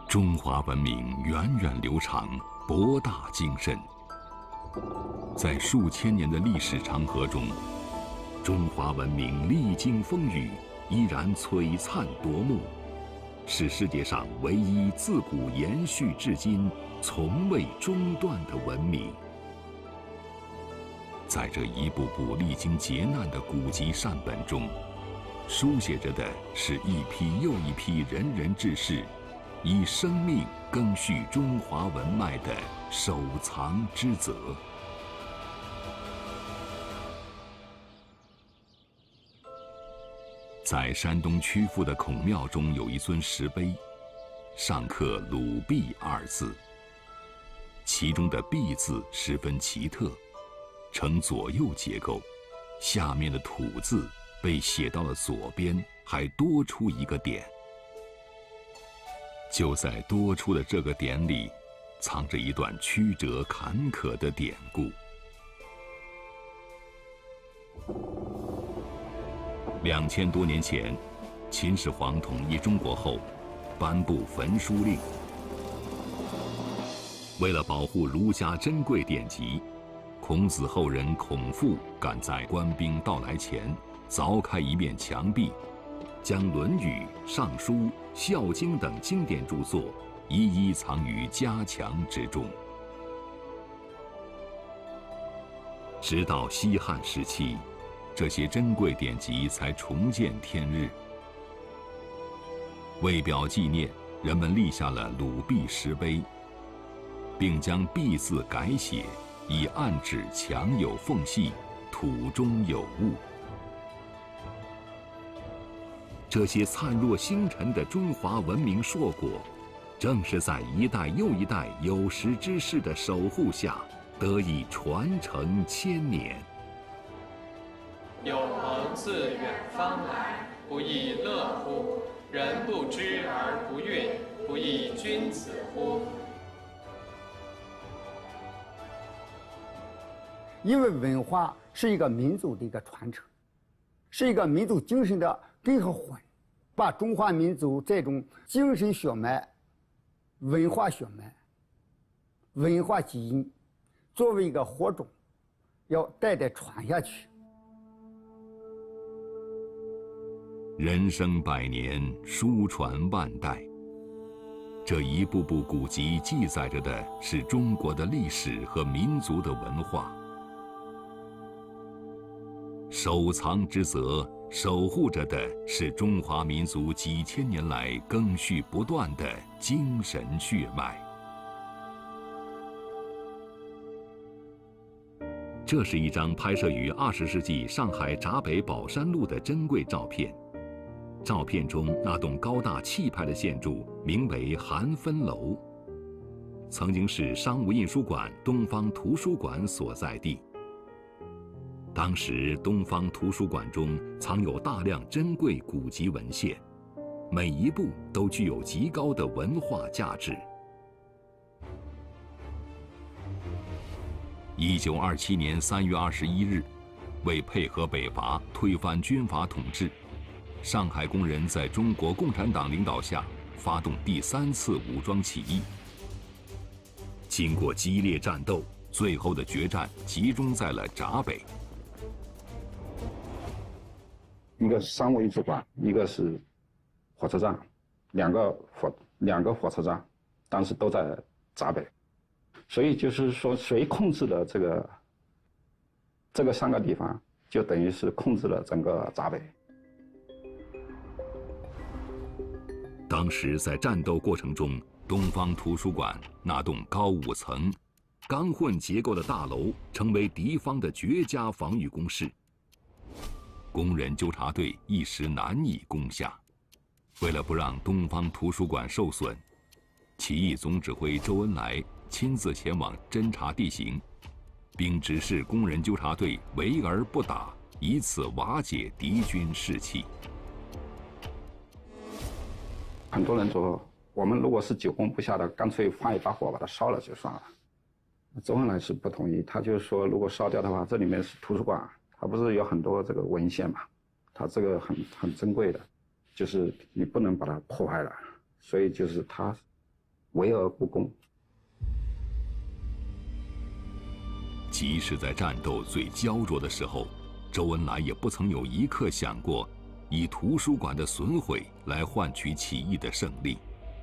中华文明源远流长，博大精深。在数千年的历史长河中，中华文明历经风雨，依然璀璨夺目，是世界上唯一自古延续至今、从未中断的文明。在这一步步历经劫难的古籍善本中，书写着的是一批又一批仁人志士以生命赓续中华文脉的守藏之责。在山东曲阜的孔庙中有一尊石碑，上刻“鲁壁”二字，其中的“壁”字十分奇特，呈左右结构，下面的“土”字被写到了左边，还多出一个点。就在多出的这个点里，藏着一段曲折坎坷的典故。2000多年前，秦始皇统一中国后，颁布焚书令。为了保护儒家珍贵典籍，孔子后人孔父赶在官兵到来前，凿开一面墙壁，将《论语》《尚书》《孝经》等经典著作一一藏于家墙之中。直到西汉时期，这些珍贵典籍才重见天日。为表纪念，人们立下了鲁壁石碑，并将“壁”字改写，以暗指墙有缝隙，土中有物。这些灿若星辰的中华文明硕果，正是在一代又一代有识之士的守护下，得以传承千年。 有朋自远方来，不亦乐乎！人不知而不愠，不亦君子乎！ 因为文化是一个民族的一个传承，是一个民族精神的根和魂，把中华民族这种精神血脉、文化血脉、文化基因作为一个火种，要代代传下去。 人生百年，书传万代。这一部部古籍记载着的是中国的历史和民族的文化。守藏之责，守护着的是中华民族几千年来赓续不断的精神血脉。这是一张拍摄于20世纪上海闸北宝山路的珍贵照片。照片中那栋高大气派的建筑名为韩芬楼，曾经是商务印书馆东方图书馆所在地。当时东方图书馆中藏有大量珍贵古籍文献，每一部都具有极高的文化价值。1927年3月21日，为配合北伐推翻军阀统治，上海工人在中国共产党领导下发动第3次武装起义。经过激烈战斗，最后的决战集中在了闸北。 一个是商务印书馆，一个是火车站，两个火车站，当时都在闸北，所以就是说，谁控制了这个3个地方，就等于是控制了整个闸北。 当时在战斗过程中，东方图书馆那栋高5层、钢混结构的大楼成为敌方的绝佳防御工事，工人纠察队一时难以攻下。为了不让东方图书馆受损，起义总指挥周恩来亲自前往侦察地形，并指示工人纠察队围而不打，以此瓦解敌军士气。 很多人说，我们如果是久攻不下的，干脆放一把火把它烧了就算了。周恩来是不同意，他就说，如果烧掉的话，这里面是图书馆，它不是有很多这个文献嘛，它这个很珍贵的，就是你不能把它破坏了。所以就是他围而不攻。 即使在战斗最焦灼的时候，周恩来也不曾有一刻想过以图书馆的损毁来换取起义的胜利。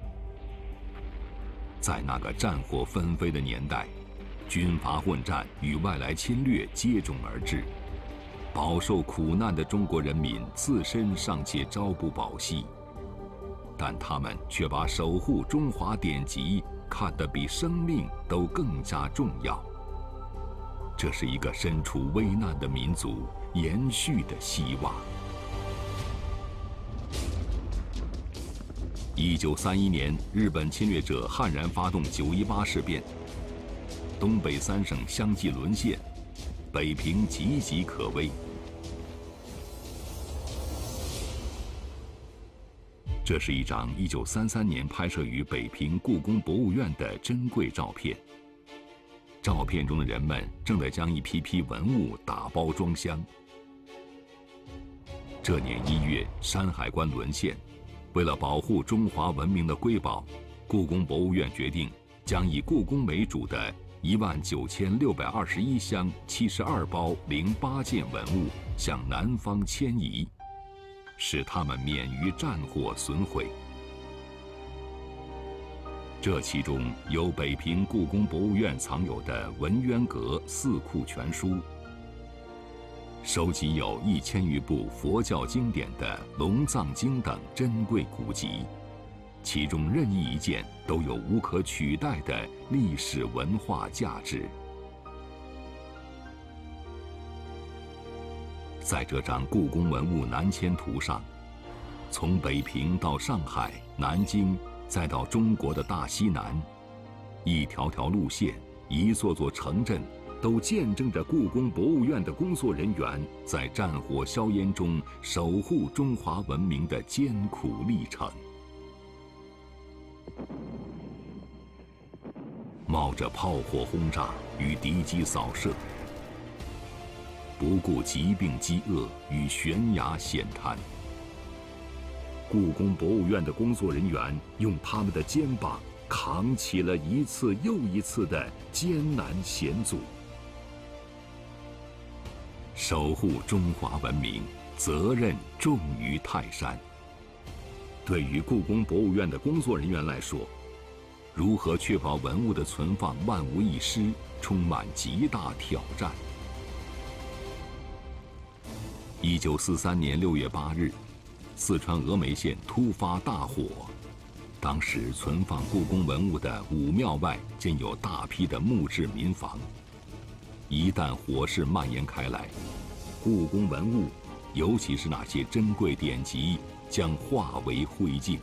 在那个战火纷飞的年代，军阀混战与外来侵略接踵而至，饱受苦难的中国人民自身尚且朝不保夕，但他们却把守护中华典籍看得比生命都更加重要。这是一个身处危难的民族延续的希望。1931年，日本侵略者悍然发动9·18事变，东北3省相继沦陷，北平岌岌可危。这是一张1933年拍摄于北平故宫博物院的珍贵照片。照片中的人们正在将一批批文物打包装箱。这年1月，山海关沦陷，为了保护中华文明的瑰宝，故宫博物院决定将以故宫为主的19621箱72包08件文物向南方迁移，使它们免于战火损毁。这其中有北平故宫博物院藏有的文渊阁四库全书，收集有1000余部佛教经典的《龙藏经》等珍贵古籍，其中任意一件都有无可取代的历史文化价值。在这张故宫文物南迁图上，从北平到上海、南京，再到中国的大西南，一条条路线，一座座城镇，都见证着故宫博物院的工作人员在战火硝烟中守护中华文明的艰苦历程。冒着炮火轰炸与敌机扫射，不顾疾病饥饿与悬崖险滩，故宫博物院的工作人员用他们的肩膀扛起了一次又一次的艰难险阻。守护中华文明，责任重于泰山。对于故宫博物院的工作人员来说，如何确保文物的存放万无一失，充满极大挑战。1943年6月8日，四川峨眉县突发大火，当时存放故宫文物的武庙外建有大批的木质民房，一旦火势蔓延开来，故宫文物，尤其是那些珍贵典籍，将化为灰烬。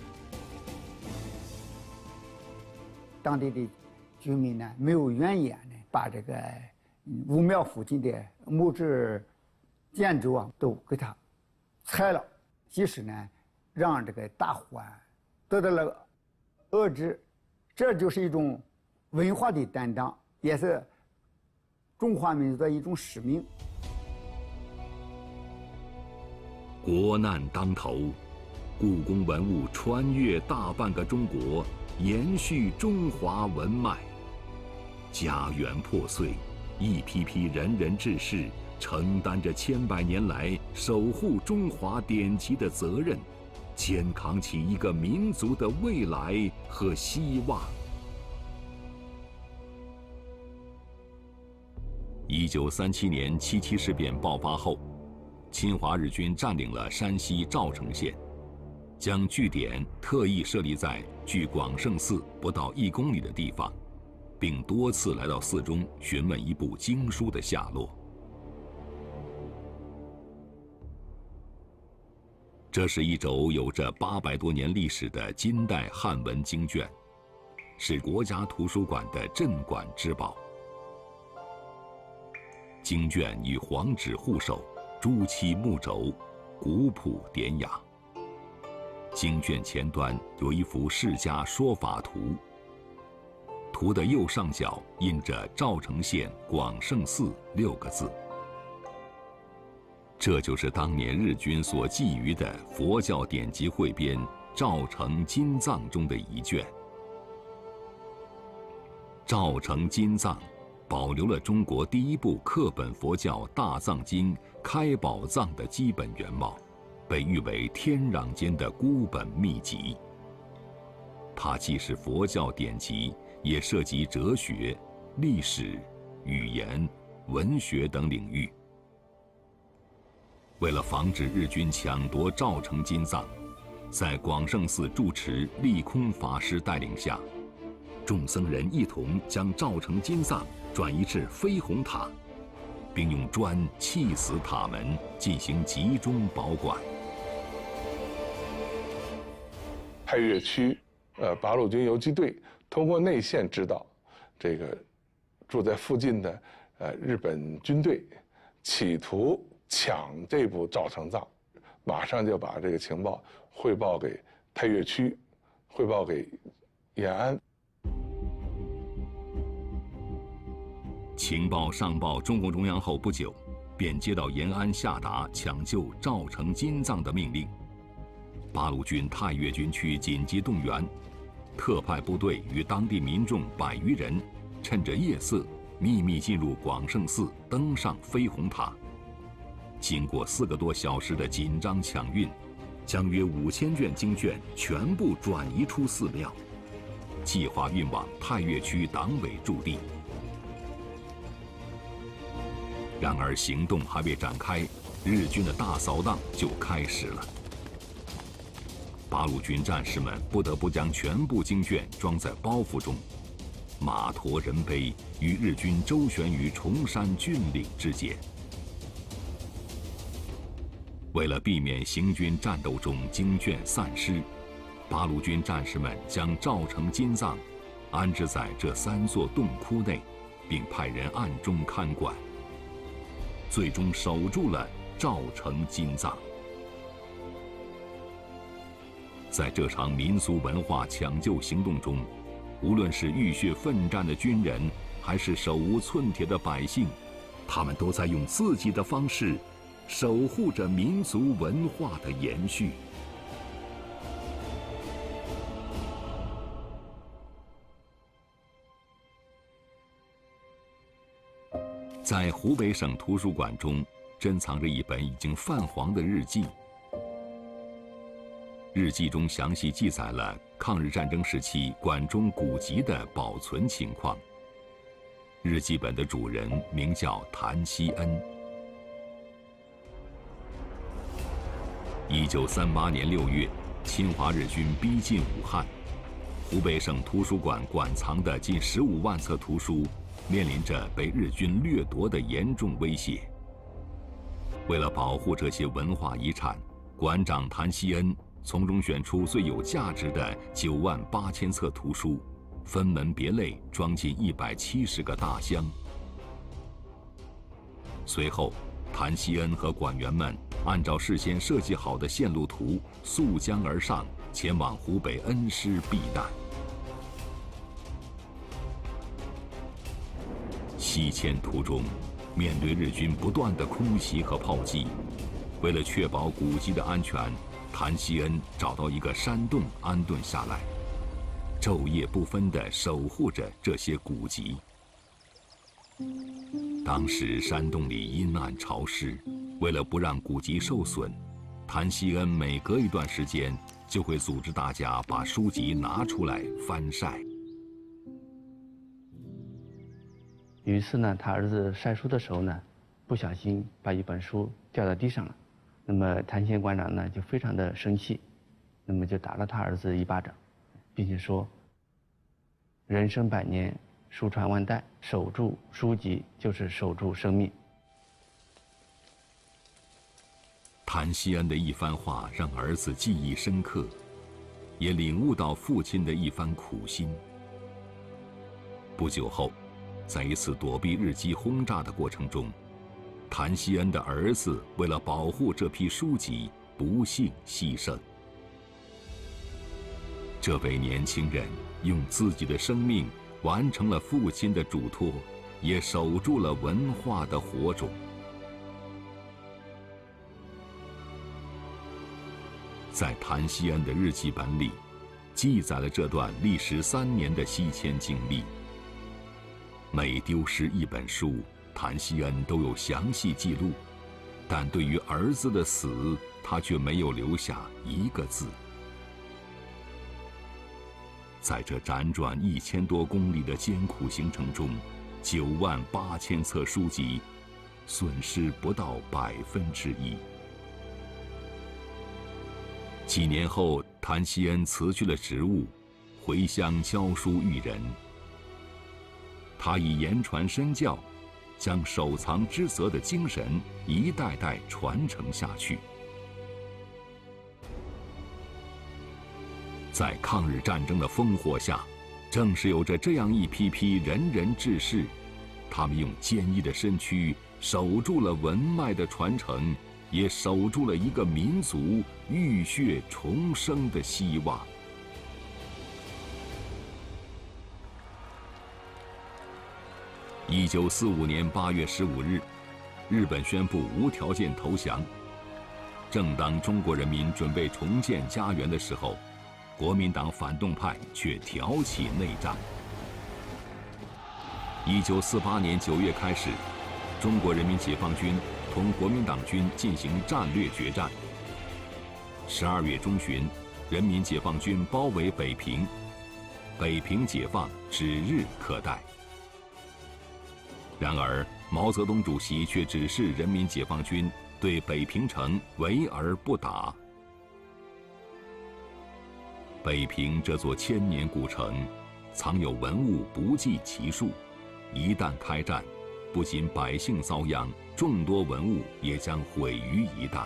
当地的居民呢，没有怨言呢，把这个武庙附近的木质建筑啊，都给它拆了，即使呢，让这个大火得到了遏制，这就是一种文化的担当，也是中华民族的一种使命。 国难当头，故宫文物穿越大半个中国，延续中华文脉。家园破碎，一批批仁人志士承担着千百年来守护中华典籍的责任，肩扛起一个民族的未来和希望。1937年77事变爆发后，侵华日军占领了山西赵城县，将据点特意设立在距广胜寺不到1公里的地方，并多次来到寺中询问一部经书的下落。这是一轴有着800多年历史的金代汉文经卷，是国家图书馆的镇馆之宝。经卷以黄纸护手，朱漆木轴，古朴典雅。经卷前端有一幅释迦说法图，图的右上角印着赵城县广胜寺6个字。这就是当年日军所觊觎的佛教典籍汇编《赵城金藏》中的一卷。 赵成金藏保留了中国第一部课本佛教大藏经开宝藏的基本原貌，被誉为天壤间的孤本秘籍。它既是佛教典籍，也涉及哲学、历史、语言、文学等领域。为了防止日军抢夺赵成金藏，在广胜寺住持利空法师带领下，众僧人一同将赵成金藏转移至飞虹塔，并用砖砌死塔门，进行集中保管。 太岳区，八路军游击队通过内线知道，这个住在附近的日本军队企图抢这部赵成藏，马上就把这个情报汇报给太岳区，汇报给延安。 情报上报中共中央后不久，便接到延安下达抢救赵成金藏的命令。八路军太岳军区紧急动员，特派部队与当地民众100余人，趁着夜色秘密进入广胜寺，登上飞虹塔。经过4个多小时的紧张抢运，将约5000卷经卷全部转移出寺庙，计划运往太岳区党委驻地。然而行动还未展开，日军的大扫荡就开始了。八路军战士们不得不将全部经卷装在包袱中，马驮人背，与日军周旋于崇山峻岭之间。为了避免行军战斗中经卷散失，八路军战士们将赵成金藏安置在这3座洞窟内，并派人暗中看管，最终守住了赵成金藏。在这场民俗文化抢救行动中，无论是浴血奋战的军人，还是手无寸铁的百姓，他们都在用自己的方式守护着民族文化的延续。在湖北省图书馆中，珍藏着一本已经泛黄的日记。日记中详细记载了抗日战争时期馆中古籍的保存情况。日记本的主人名叫谭锡恩。1938年6月，侵华日军逼近武汉，湖北省图书馆馆藏的近15万册图书面临着被日军掠夺的严重威胁。为了保护这些文化遗产，馆长谭锡恩从中选出最有价值的98000册图书，分门别类装进170个大箱。随后，谭锡恩和馆员们按照事先设计好的线路图溯江而上，前往湖北恩施避难。西迁途中，面对日军不断的空袭和炮击，为了确保古籍的安全，谭锡恩找到一个山洞安顿下来，昼夜不分地守护着这些古籍。当时山洞里阴暗潮湿，为了不让古籍受损，谭锡恩每隔一段时间就会组织大家把书籍拿出来翻晒。 有一次呢，他儿子晒书的时候呢，不小心把一本书掉到地上了。那么谭锡恩馆长呢就非常的生气，那么就打了他儿子一巴掌，并且说：“人生100年，书传万代，守住书籍就是守住生命。” 谭锡恩的一番话让儿子记忆深刻，也领悟到父亲的一番苦心。不久后，在一次躲避日机轰炸的过程中，谭锡恩的儿子为了保护这批书籍，不幸牺牲。这位年轻人用自己的生命完成了父亲的嘱托，也守住了文化的火种。在谭锡恩的日记本里，记载了这段历时3年的西迁经历， 每丢失一本书，谭锡恩都有详细记录，但对于儿子的死，他却没有留下一个字。在这辗转1000多公里的艰苦行程中，98000册书籍，损失不到1%。几年后，谭锡恩辞去了职务，回乡教书育人。他以言传身教，将守藏之责的精神一代代传承下去。在抗日战争的烽火下，正是有着这样一批批仁人志士，他们用坚毅的身躯守住了文脉的传承，也守住了一个民族浴血重生的希望。1945年8月15日，日本宣布无条件投降。正当中国人民准备重建家园的时候，国民党反动派却挑起内战。1948年9月开始，中国人民解放军同国民党军进行战略决战。12月中旬，人民解放军包围北平，北平解放指日可待。然而，毛泽东主席却指示人民解放军对北平城围而不打。北平这座1000年古城，藏有文物不计其数，一旦开战，不仅百姓遭殃，众多文物也将毁于一旦。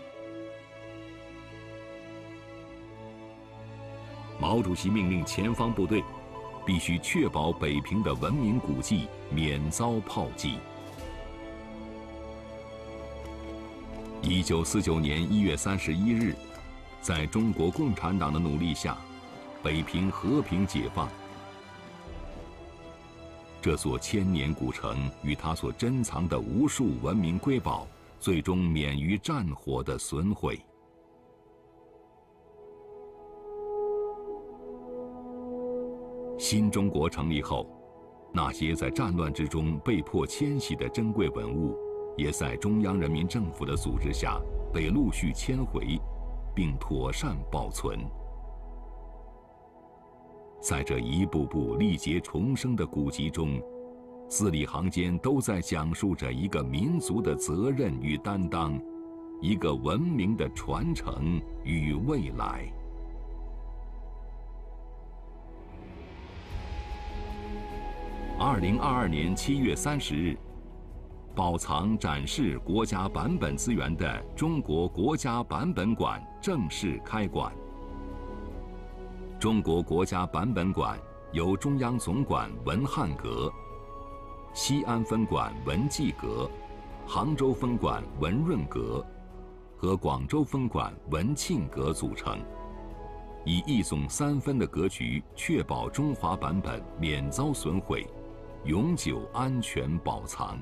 毛主席命令前方部队必须确保北平的文明古迹免遭炮击。1949年1月31日，在中国共产党的努力下，北平和平解放。这座1000年古城与它所珍藏的无数文明瑰宝，最终免于战火的损毁。新中国成立后，那些在战乱之中被迫迁徙的珍贵文物，也在中央人民政府的组织下被陆续迁回，并妥善保存。在这一步步历劫重生的古籍中，字里行间都在讲述着一个民族的责任与担当，一个文明的传承与未来。2022年7月30日，保藏展示国家版本资源的中国国家版本馆正式开馆。中国国家版本馆由中央总馆文汉阁、西安分馆文纪阁、杭州分馆文润阁和广州分馆文庆阁组成，以一总3分的格局，确保中华版本免遭损毁，永久安全保藏。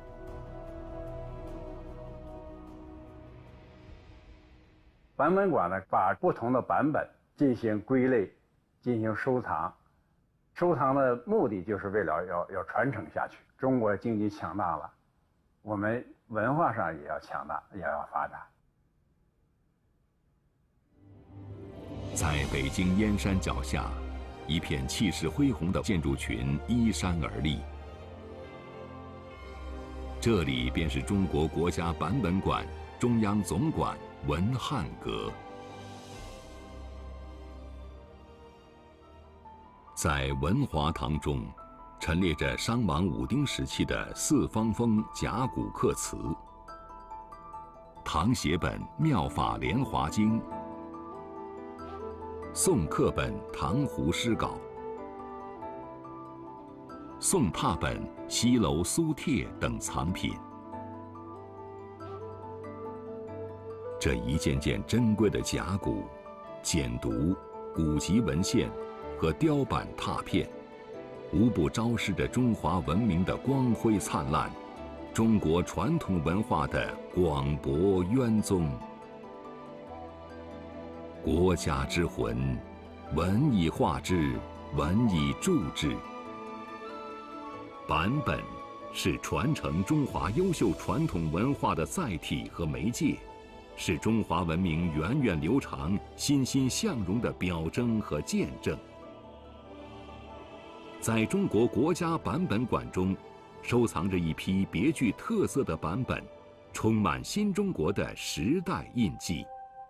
版本馆呢，把不同的版本进行归类，进行收藏。收藏的目的就是为了要传承下去。中国经济强大了，我们文化上也要强大，也要发展。 在北京燕山脚下，一片气势恢宏的建筑群依山而立。这里便是中国国家版本馆中央总馆文汉阁。在文华堂中，陈列着商王武丁时期的四方风甲骨刻辞、唐写本《妙法莲华经》、宋刻本《唐胡诗稿》、宋拓本《西楼苏帖》等藏品。这一件件珍贵的甲骨、简牍、古籍文献和雕版拓片，无不昭示着中华文明的光辉灿烂，中国传统文化的广博渊宗。国家之魂，文以化之，文以铸之。 版本是传承中华优秀传统文化的载体和媒介，是中华文明源远流长、欣欣向荣的表征和见证。在中国国家版本馆中，收藏着一批别具特色的版本，充满新中国的时代印记。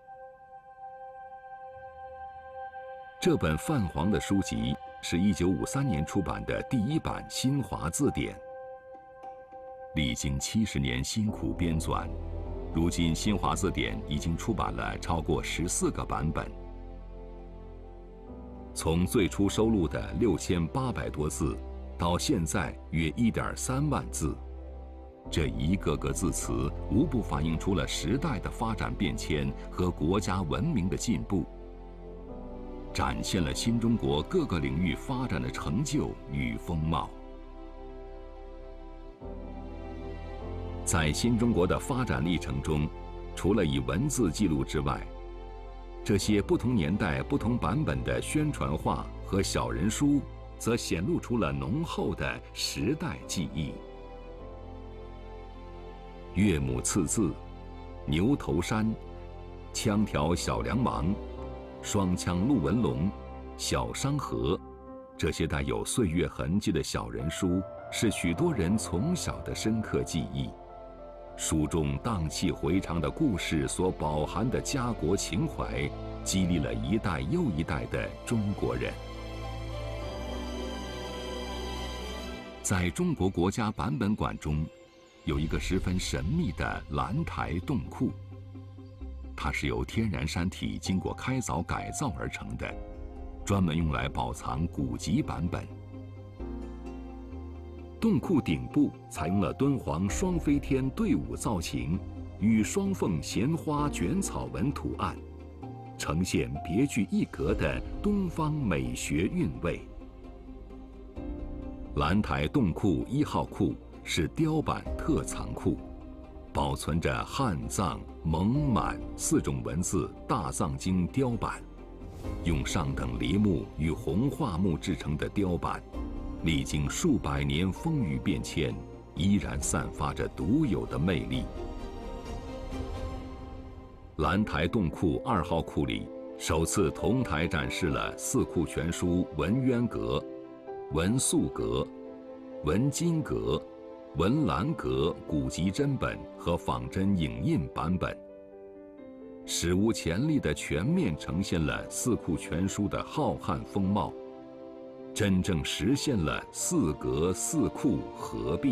这本泛黄的书籍是1953年出版的第一版新华字典，历经70年辛苦编纂，如今新华字典已经出版了超过14个版本。从最初收录的6800多字，到现在约1.3万字，这一个个字词无不反映出了时代的发展变迁和国家文明的进步，展现了新中国各个领域发展的成就与风貌。在新中国的发展历程中，除了以文字记录之外，这些不同年代、不同版本的宣传画和小人书，则显露出了浓厚的时代记忆。岳母刺字、牛头山、枪条小梁芒、双枪陆文龙、小商河，这些带有岁月痕迹的小人书，是许多人从小的深刻记忆。书中荡气回肠的故事所饱含的家国情怀，激励了一代又一代的中国人。在中国国家版本馆中，有一个十分神秘的兰台洞库，它是由天然山体经过开凿改造而成的，专门用来保藏古籍版本。洞库顶部采用了敦煌双飞天队伍造型与双凤衔花卷草纹图案，呈现别具一格的东方美学韵味。兰台洞库1号库是雕版特藏库，保存着汉藏、蒙、满4种文字大藏经雕版，用上等梨木与红桦木制成的雕版，历经数百年风雨变迁，依然散发着独有的魅力。兰台洞库2号库里，首次同台展示了《四库全书》文渊阁、文素阁、文金阁、文澜阁古籍真本和仿真影印版本，史无前例地全面呈现了《四库全书》的浩瀚风貌，真正实现了4阁4库合璧。《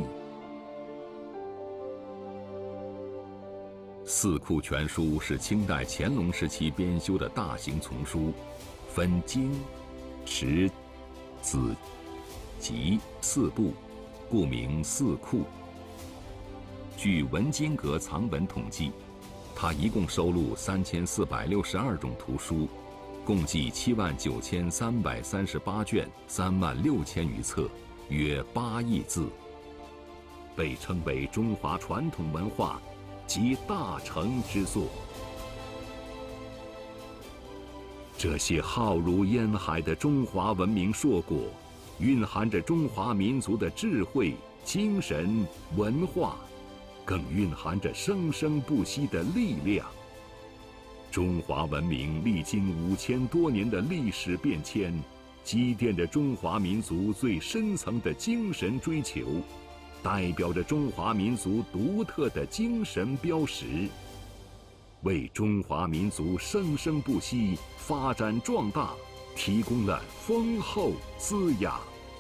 四库全书》是清代乾隆时期编修的大型丛书，分经、池、子、集4部，故名四库。据文津阁藏本统计，它一共收录3462种图书，共计79338卷，36000余册，约8亿字，被称为中华传统文化集大成之作。这些浩如烟海的中华文明硕果，蕴含着中华民族的智慧、精神、文化，更蕴含着生生不息的力量。中华文明历经5000多年的历史变迁，积淀着中华民族最深层的精神追求，代表着中华民族独特的精神标识，为中华民族生生不息、发展壮大提供了丰厚滋养。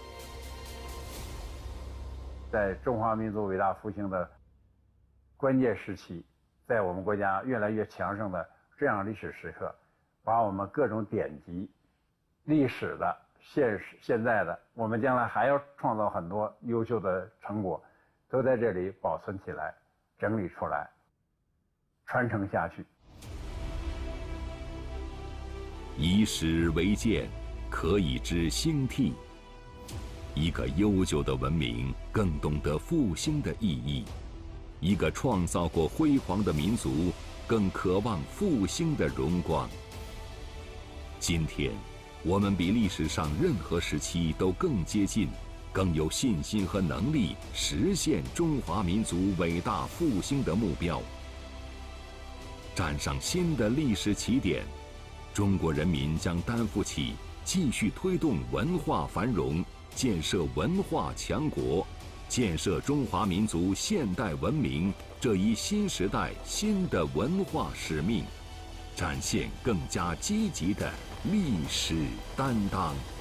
在中华民族伟大复兴的关键时期，在我们国家越来越强盛的这样历史时刻，把我们各种典籍、历史的、现在的，我们将来还要创造很多优秀的成果，都在这里保存起来、整理出来、传承下去。 以史为鉴，可以知兴替。一个悠久的文明更懂得复兴的意义，一个创造过辉煌的民族更渴望复兴的荣光。今天，我们比历史上任何时期都更接近、 更有信心和能力实现中华民族伟大复兴的目标。站上新的历史起点，中国人民将担负起继续推动文化繁荣、建设文化强国、建设中华民族现代文明这一新时代新的文化使命，展现更加积极的历史担当。